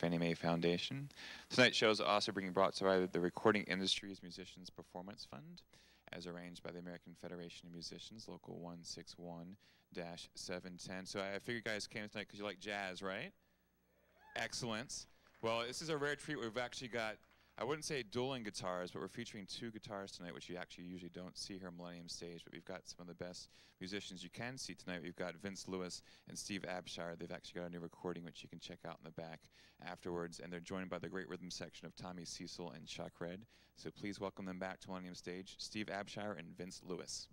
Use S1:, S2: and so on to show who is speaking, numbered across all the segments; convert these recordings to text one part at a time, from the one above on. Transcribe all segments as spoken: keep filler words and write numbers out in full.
S1: Fannie Mae Foundation. Tonight's show is also being brought to you by the Recording Industries Musicians Performance Fund, as arranged by the American Federation of Musicians, Local one six one dash seven ten. So I figure you guys came tonight because you like jazz, right? Excellent. Well, this is a rare treat. We've actually got, I wouldn't say dueling guitars, but we're featuring two guitars tonight, which you actually usually don't see here on Millennium Stage. But we've got some of the best musicians you can see tonight. We've got Vince Lewis and Steve Abshire. They've actually got a new recording, which you can check out in the back afterwards. And they're joined by the great rhythm section of Tommy Cecil and Chuck Red. So please welcome them back to Millennium Stage, Steve Abshire and Vince Lewis.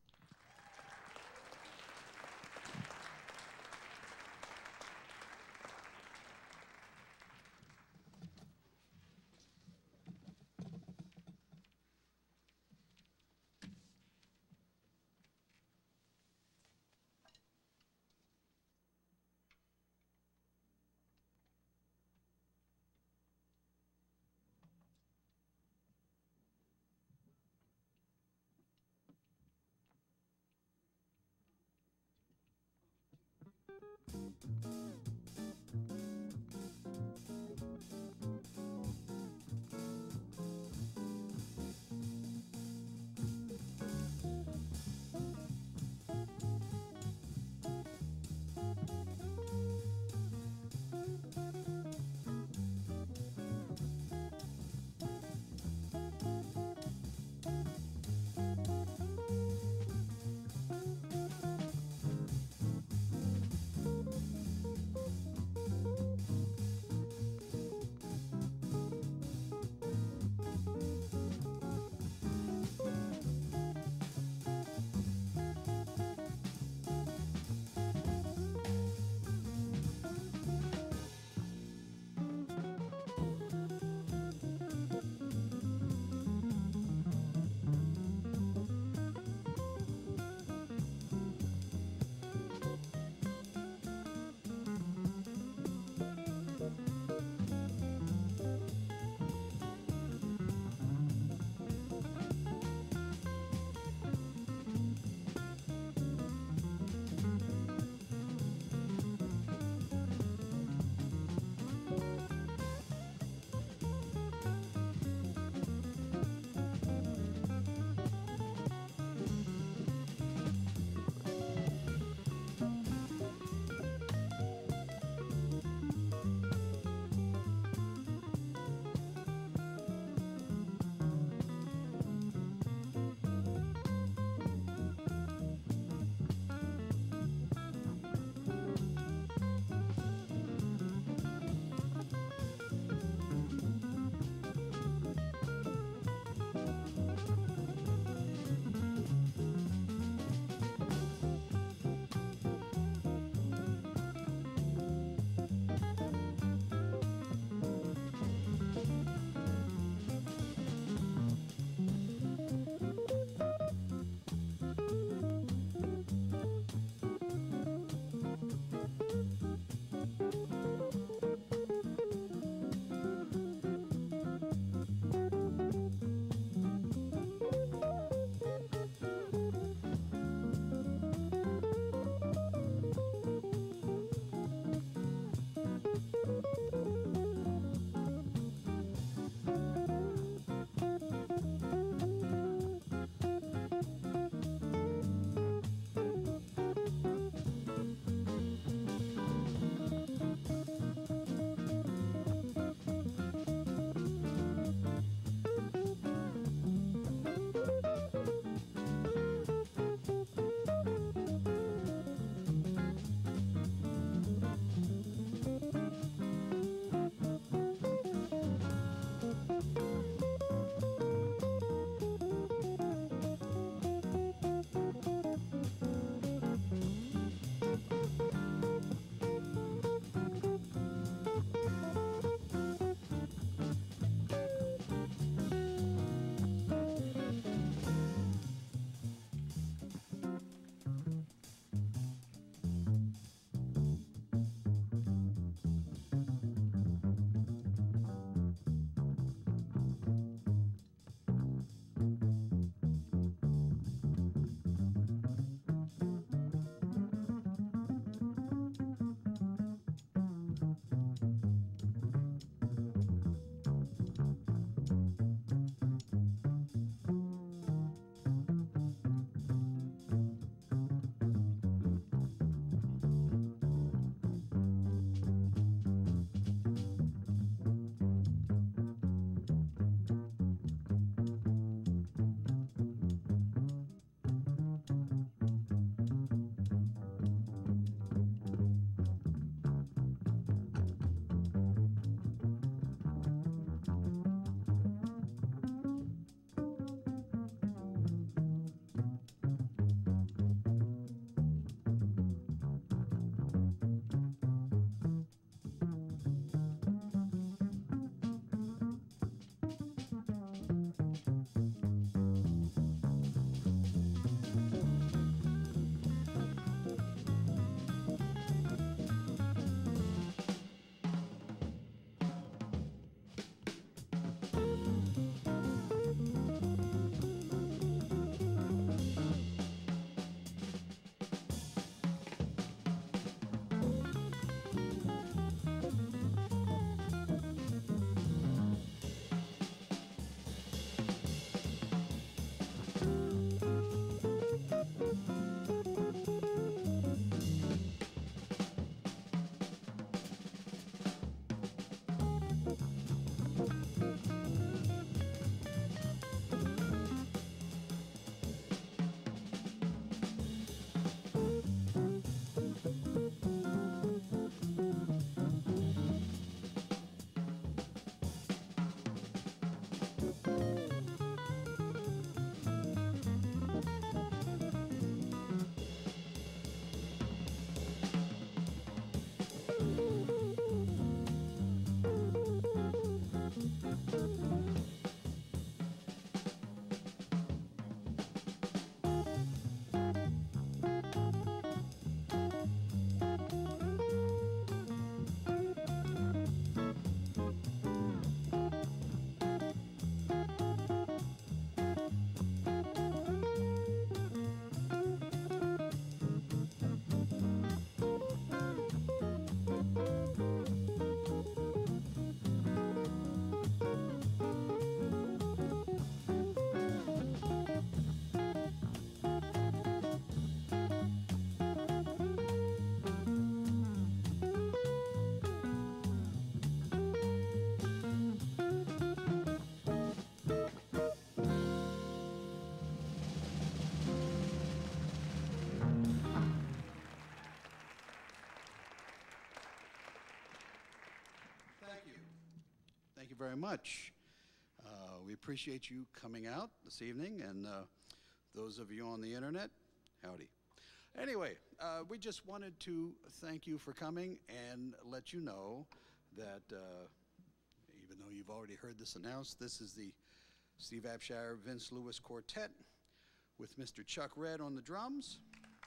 S2: Thank you very much. Uh, we appreciate you coming out this evening, and uh, those of you on the internet, howdy. Anyway, uh, we just wanted to thank you for coming and let you know that uh, even though you've already heard this announced, this is the Steve Abshire Vince Lewis Quartet with Mister Chuck Red on the drums,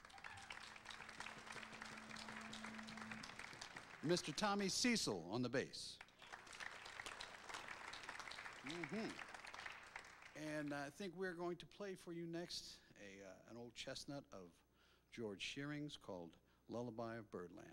S2: Mister Tommy Cecil on the bass. Mm-hmm. And I think we're going to play for you next a, uh, an old chestnut of George Shearing's called Lullaby of Birdland.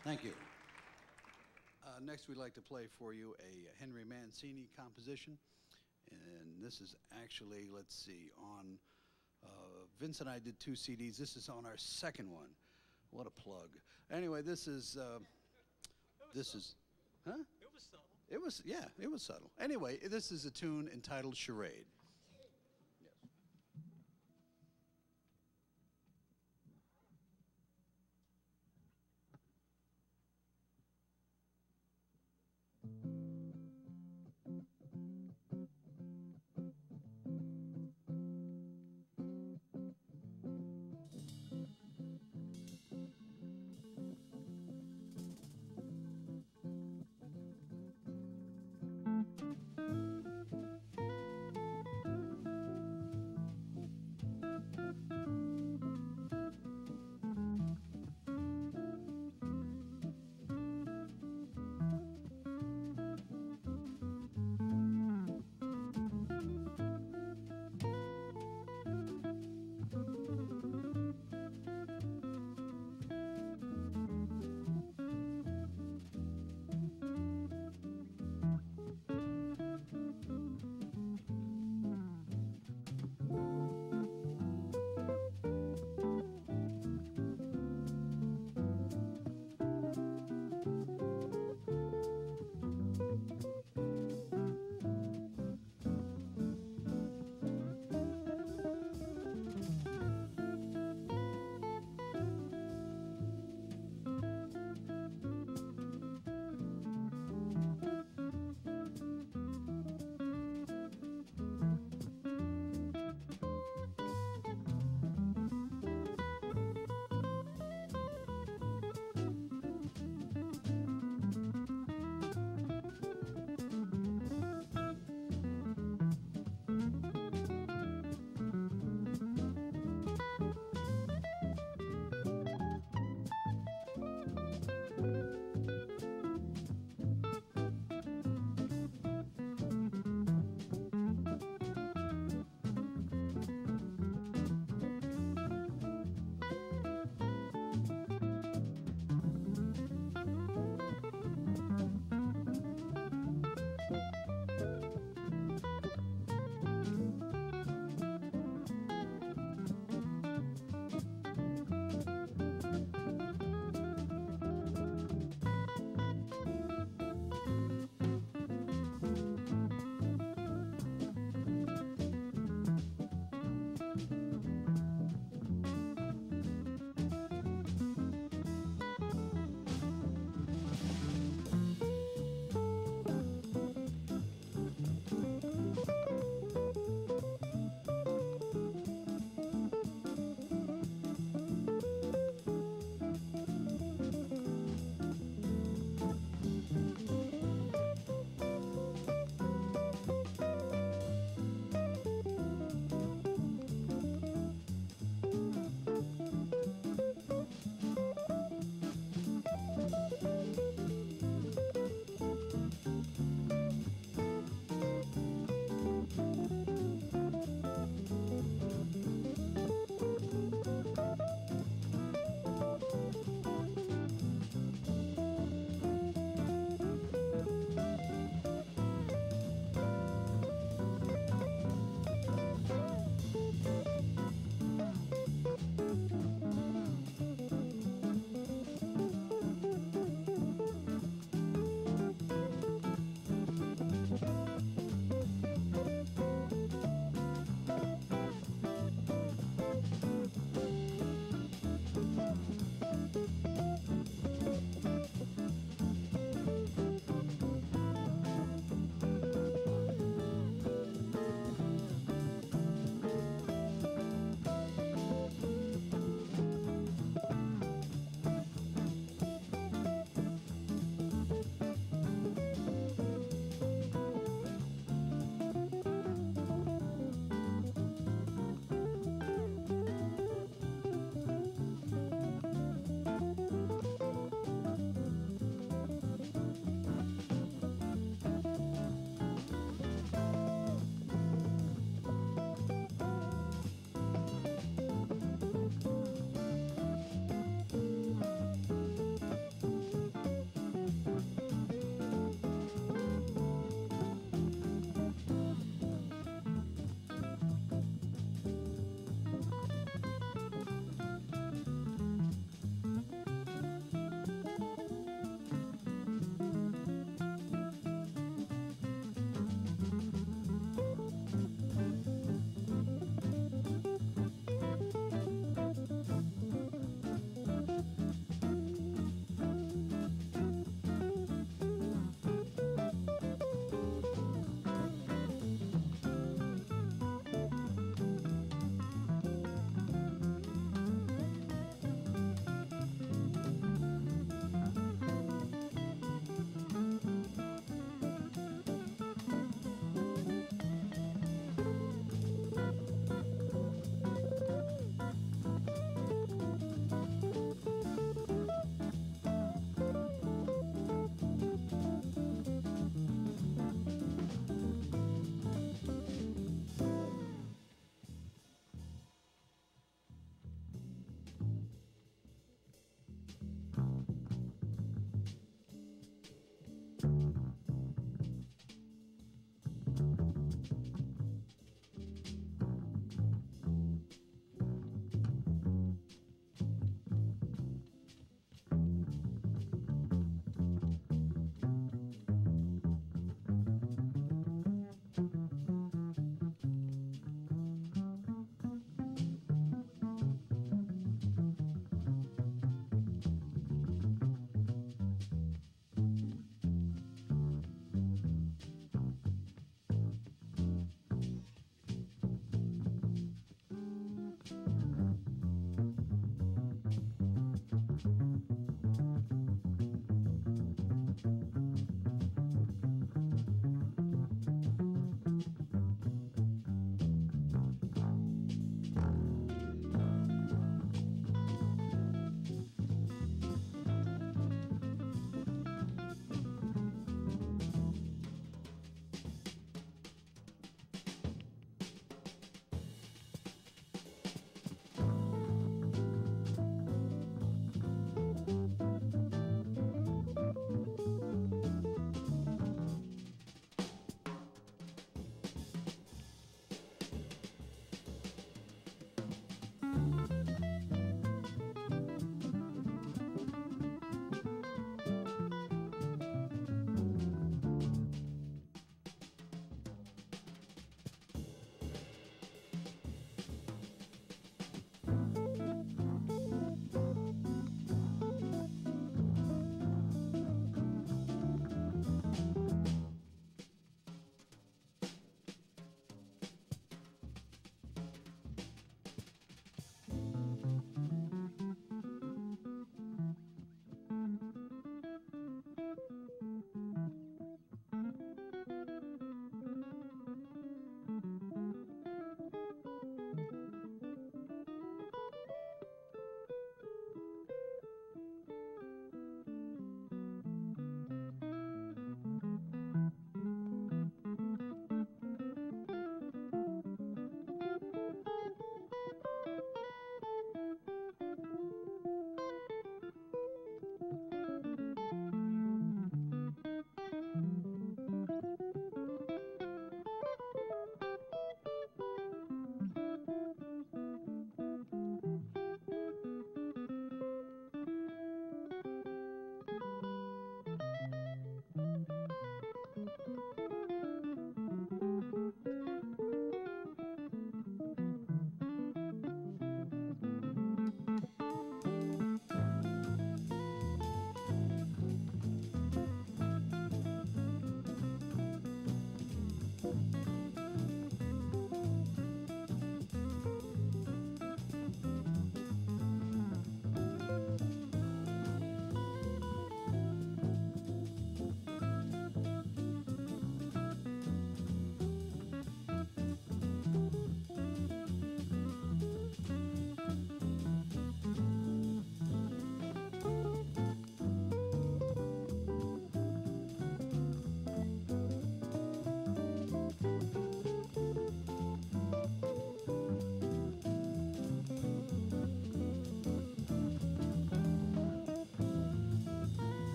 S2: Thank you. Uh, next, we'd like to play for you a Henry Mancini composition. And this is actually, let's see, on, uh, Vince and I did two C Ds. This is on our second one. What a plug. Anyway, this is, uh, this
S3: subtle.
S2: is, huh?
S3: It was subtle.
S2: It was, yeah, it was subtle. Anyway, this is a tune entitled Charade.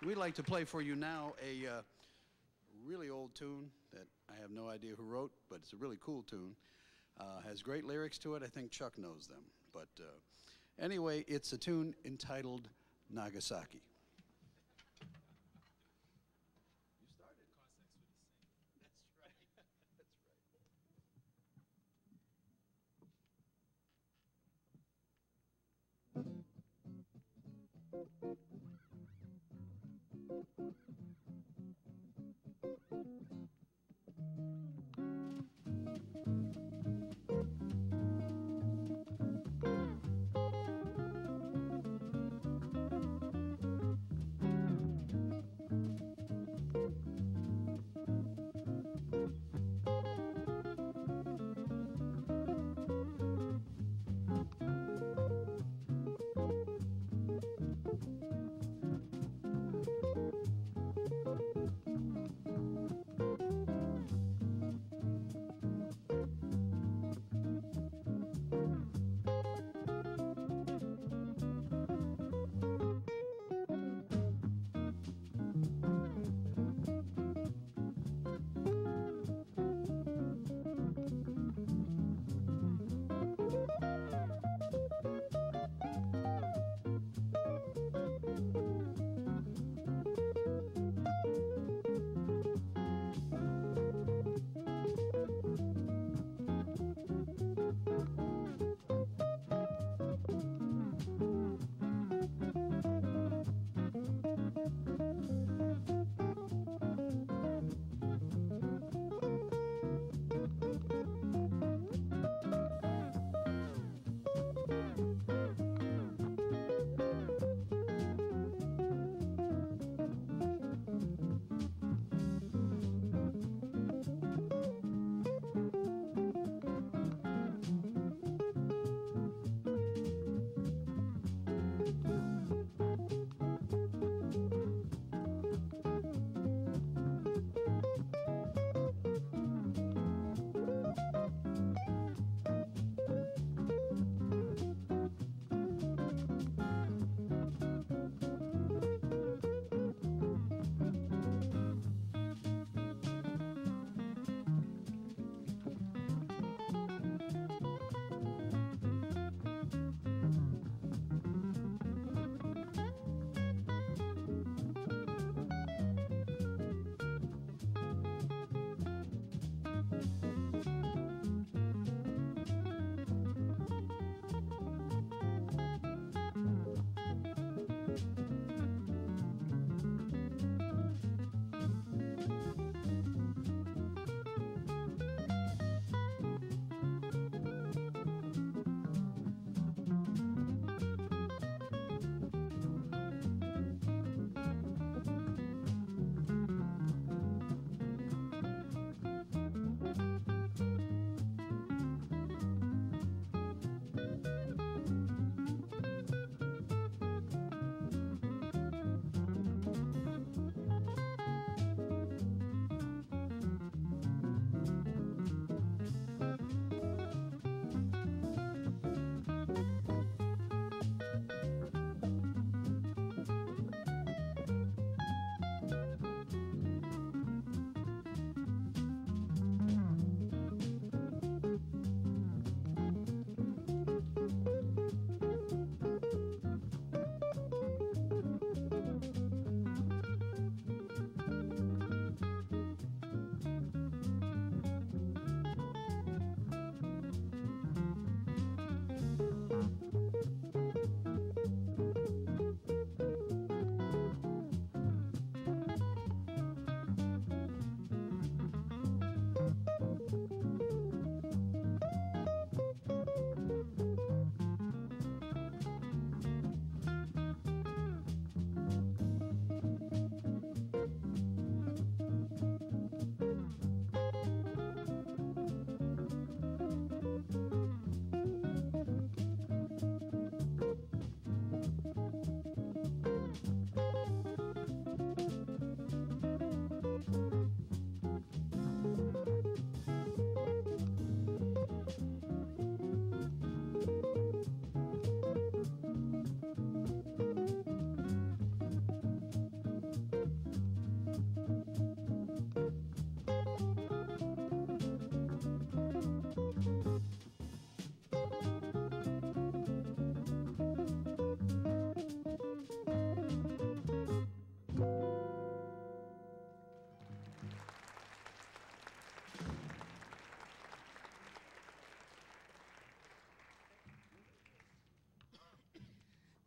S2: we'd like to play for you now a uh, really old tune that I have no idea who wrote, but it's a really cool tune. Uh, has great lyrics to it. I think Chuck knows them. But uh, anyway, it's a tune entitled Nagasaki.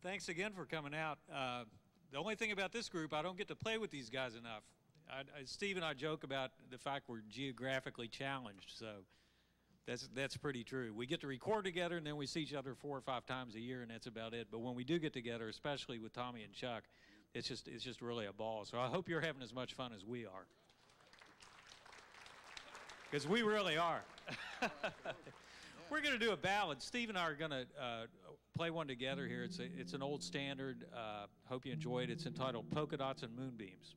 S3: thanks again for coming out. Uh, the only thing about this group, I don't get to play with these guys enough. I, I, Steve and I joke about the fact we're geographically challenged, so that's that's pretty true. We get to record together, and then we see each other four or five times a year, and that's about it. But when we do get together, especially with Tommy and Chuck, it's just it's just really a ball. So I hope you're having as much fun as we are, because we really are. We're going to do a ballad. Steve and I are going to uh, play one together here. It's a, it's an old standard. Uh, hope you enjoy it. It's entitled Polka Dots and Moonbeams.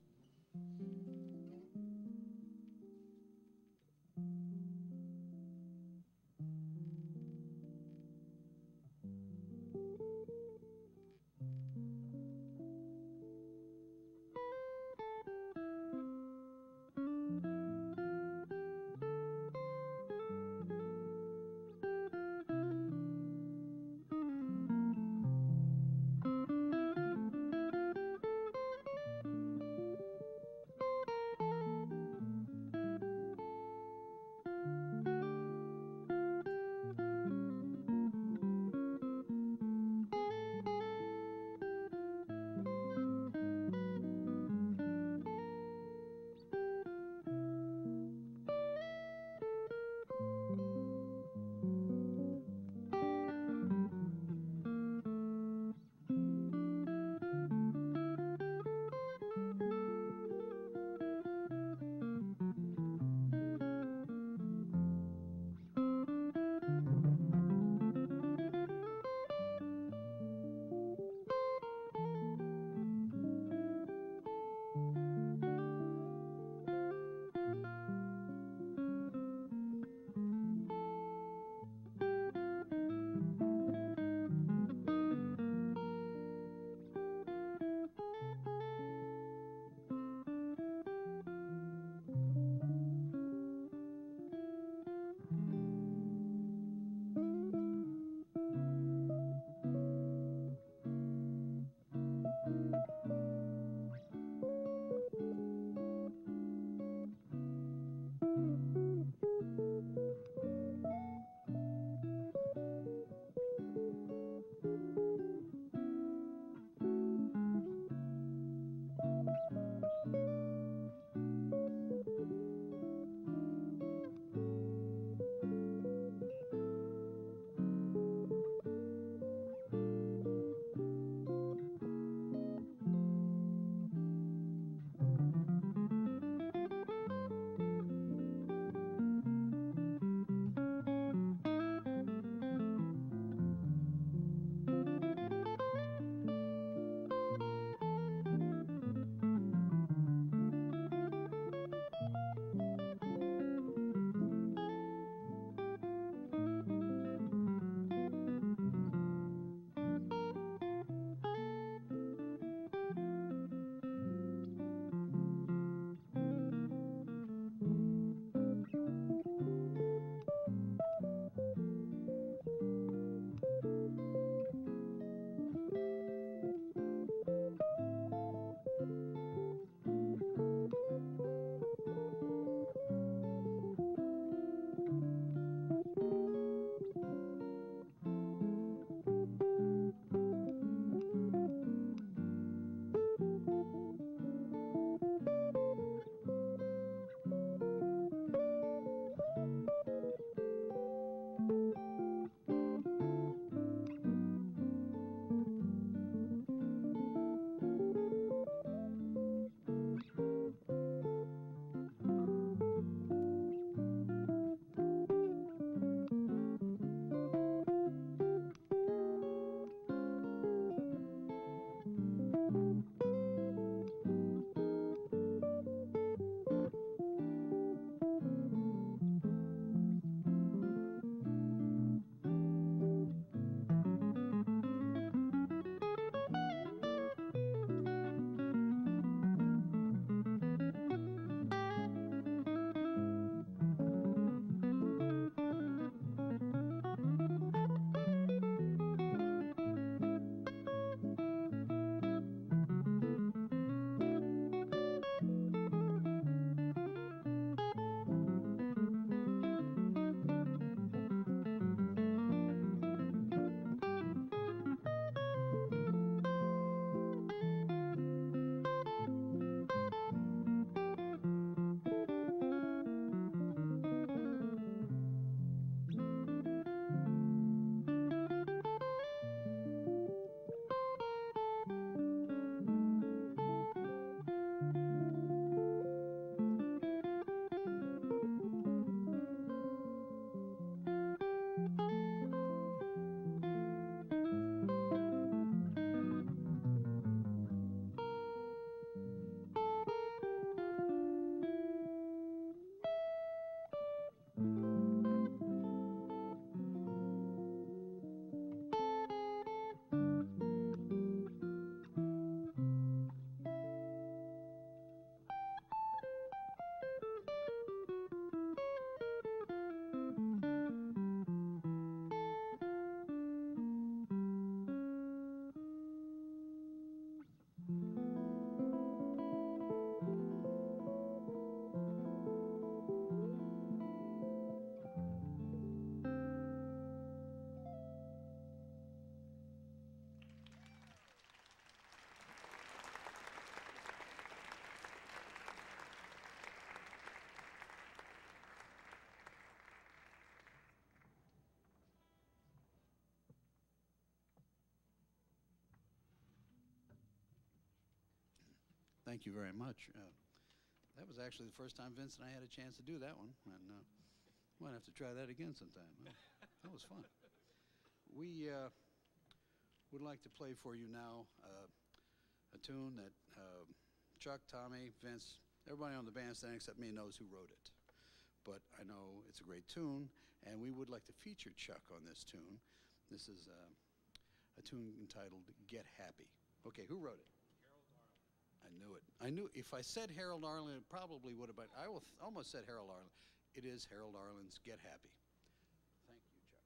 S2: thank you very much. Uh, that was actually the first time Vince and I had a chance to do that one, and uh, might have to try that again sometime. Huh? That was fun. We uh, would like to play for you now uh, a tune that uh, Chuck, Tommy, Vince, everybody on the bandstand except me knows who wrote it. But I know it's a great tune, and we would like to feature Chuck on this tune. This is uh, a tune entitled Get Happy. Okay, who wrote it? I knew it. I knew if I said Harold Arlen, it probably would have been. I will almost said Harold Arlen. It is Harold Arlen's Get Happy. Thank you, Chuck.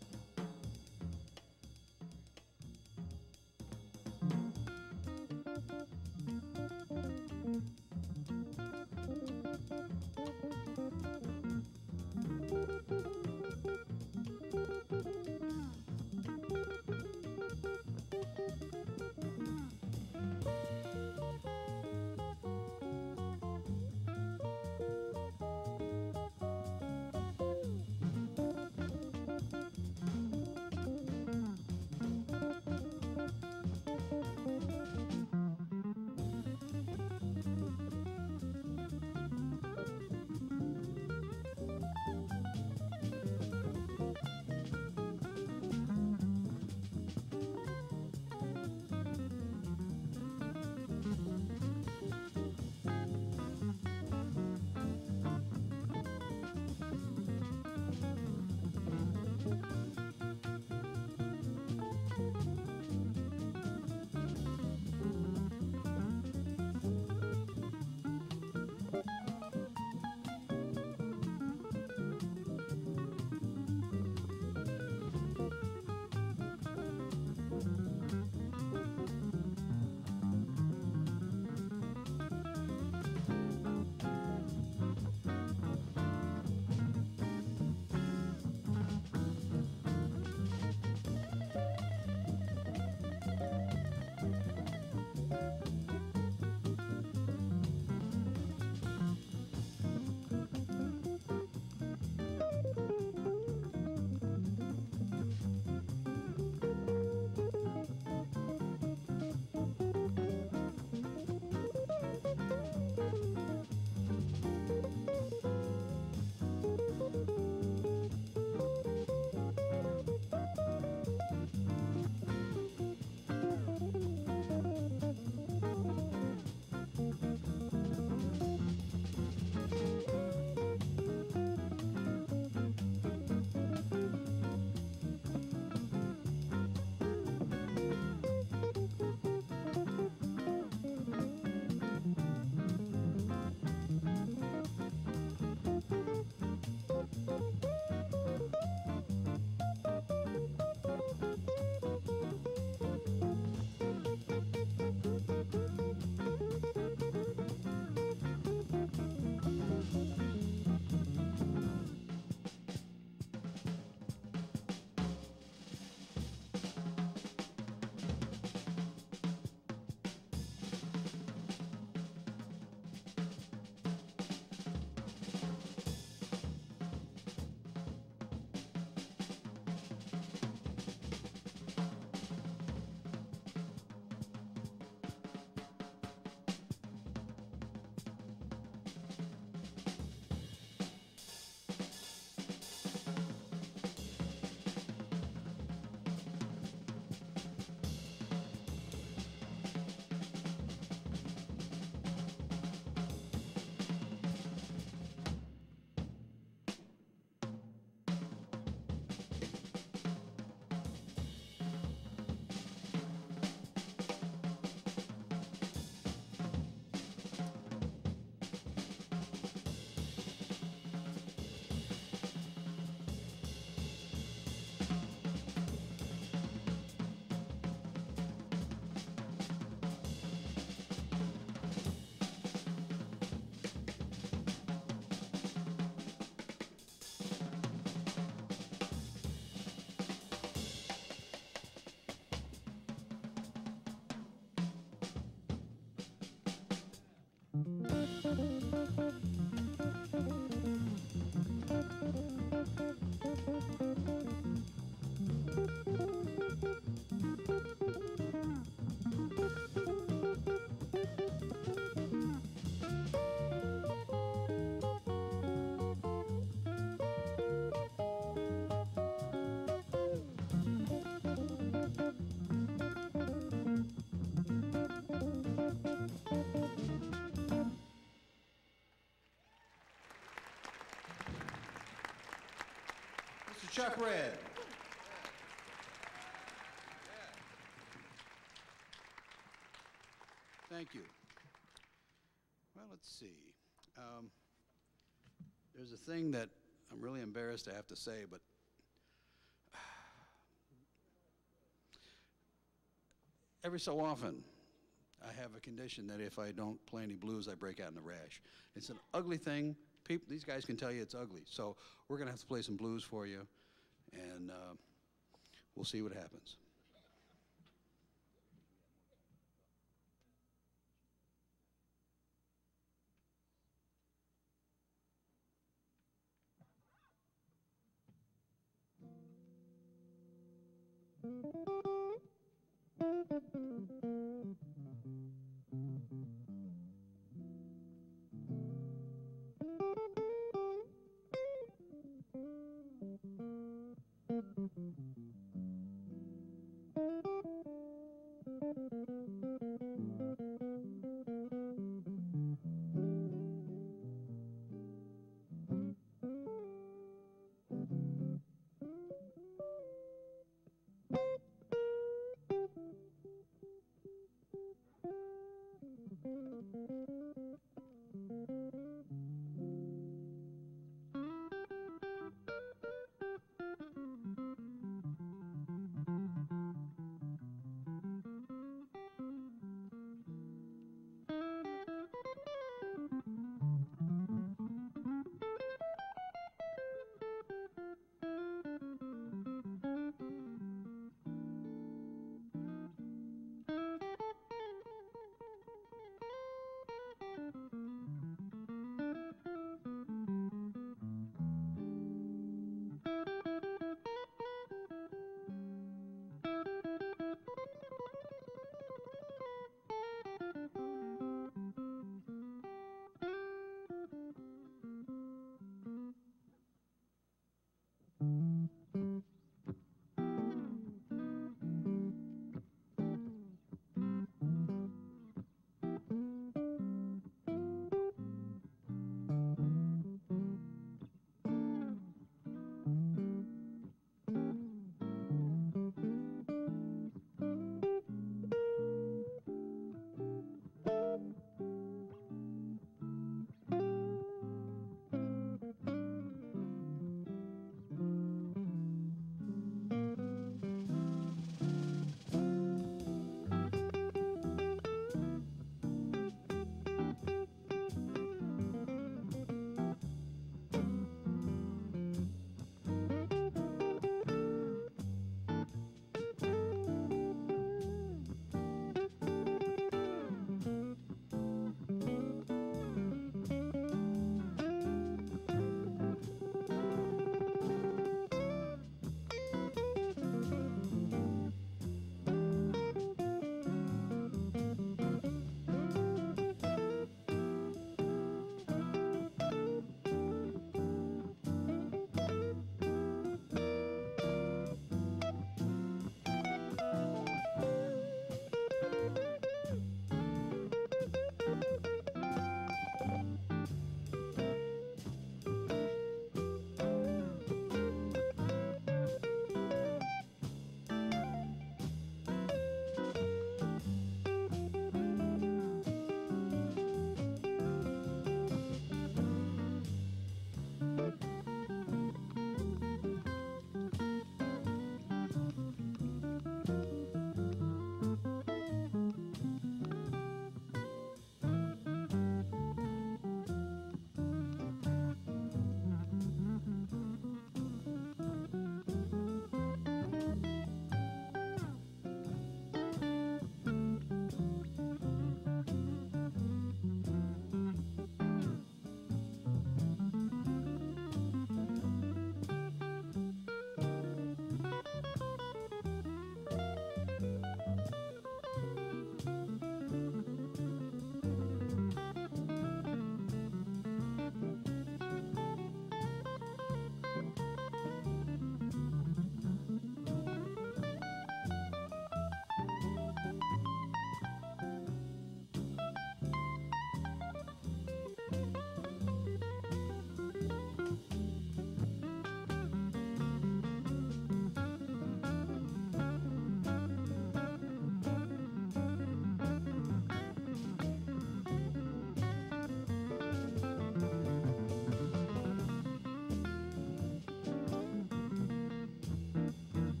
S2: You got it. Chuck Red. Thank you. Well, let's see. Um, there's a thing that I'm really embarrassed to have to say, but every so often, I have a condition that if I don't play any blues, I break out in a rash. It's an ugly thing. People, these guys can tell you it's ugly. So we're going to have to play some blues for you, and uh, we'll see what happens.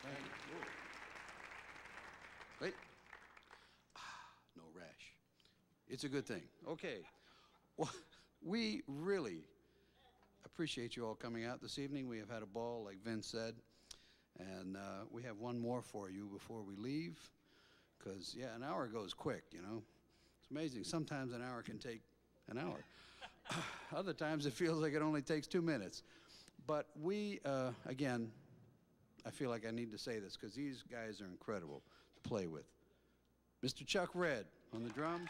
S2: Thank you. Ooh. Wait. Ah, no rash. It's a good thing. Okay. Well, we really appreciate you all coming out this evening. We have had a ball, like Vince said. And uh, we have one more for you before we leave. Because, yeah, an hour goes quick, you know. It's amazing. Sometimes an hour can take an hour. Other times it feels like it only takes two minutes. But we, uh, again, I feel like I need to say this because these guys are incredible to play with. Mister Chuck Red on the drums.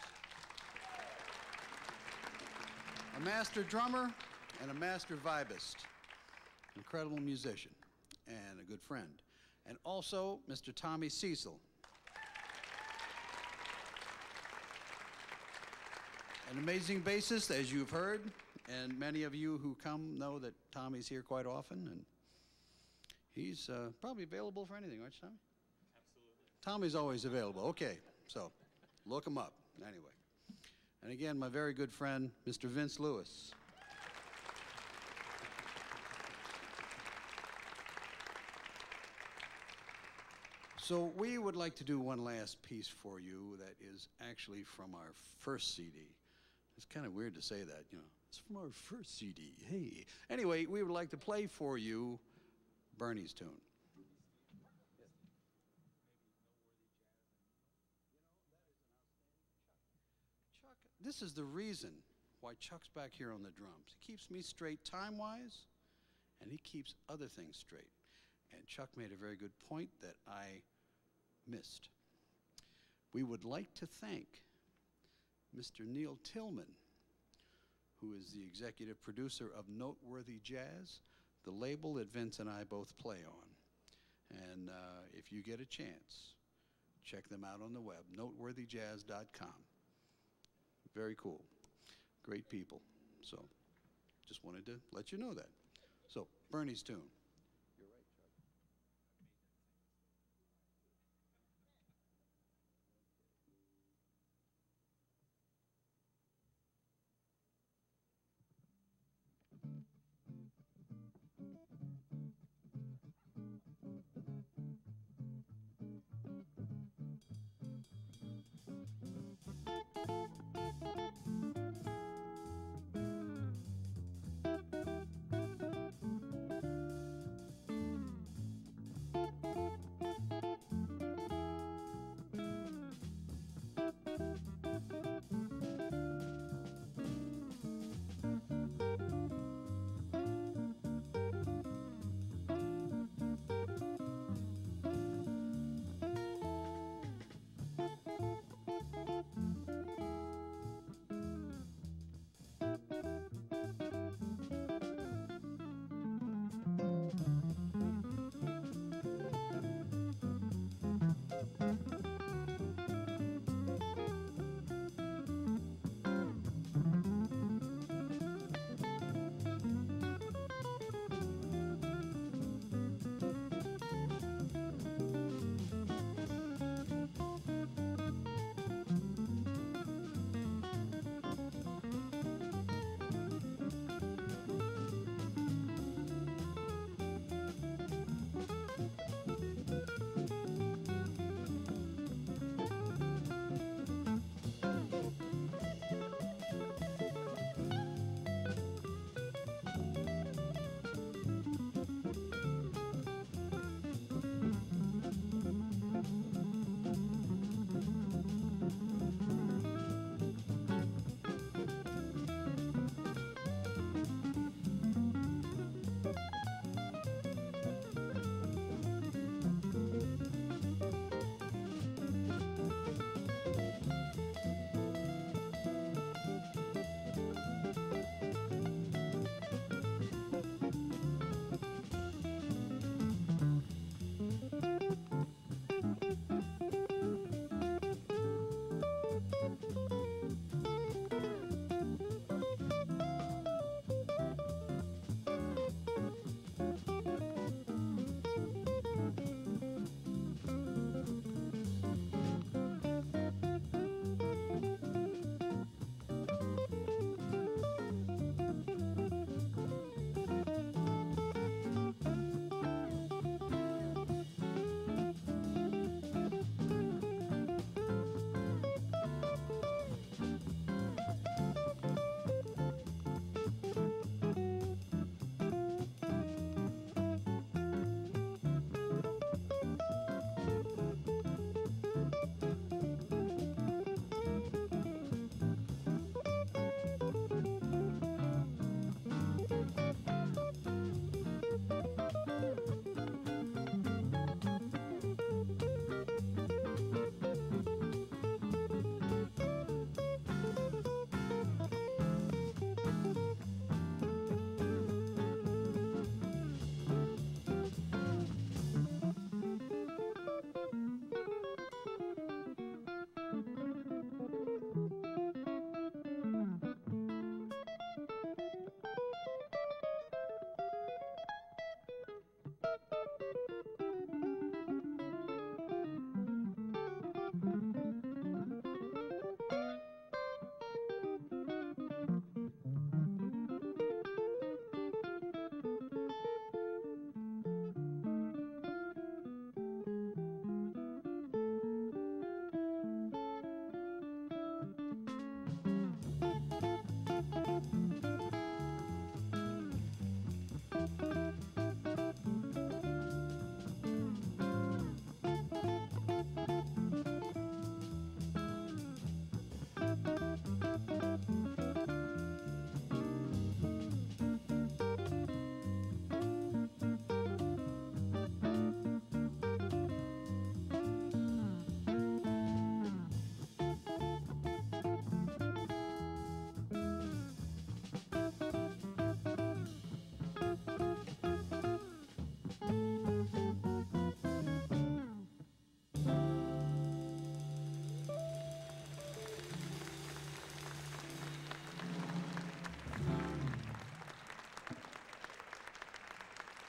S2: A master drummer and a master vibist. Incredible musician and a good friend. And also Mister Tommy Cecil. An amazing bassist, as you've heard, and many of you who come know that Tommy's here quite often, and he's uh, probably available for anything, aren't you, Tommy? Absolutely. Tommy's always available. Okay, so look him up, anyway. And again, my very good friend, Mister Vince Lewis. So we would like to do one last piece for you that is actually from our first C D. It's kind of weird to say that, you know. It's from our first C D, hey. Anyway, we would like to play for you Bernie's tune. Chuck, this is the reason why Chuck's back here on the drums. He keeps me straight time-wise, and he keeps other things straight. And Chuck made a very good point that I missed. We would like to thank Mister Neil Tillman, who is the executive producer of Noteworthy Jazz, the label that Vince and I both play on. And uh, if you get a chance, check them out on the web, noteworthy jazz dot com. Very cool. Great people. So just wanted to let you know that. So, Bernie's tune.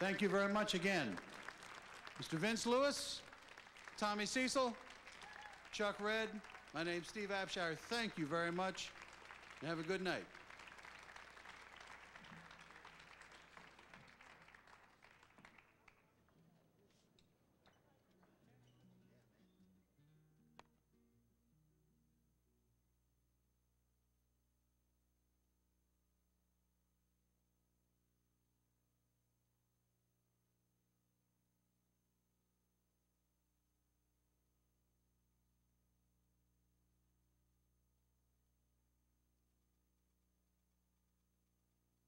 S2: Thank you very much again. Mister Vince Lewis, Tommy Cecil, Chuck Red, my name's Steve Abshire. Thank you very much, and have a good night.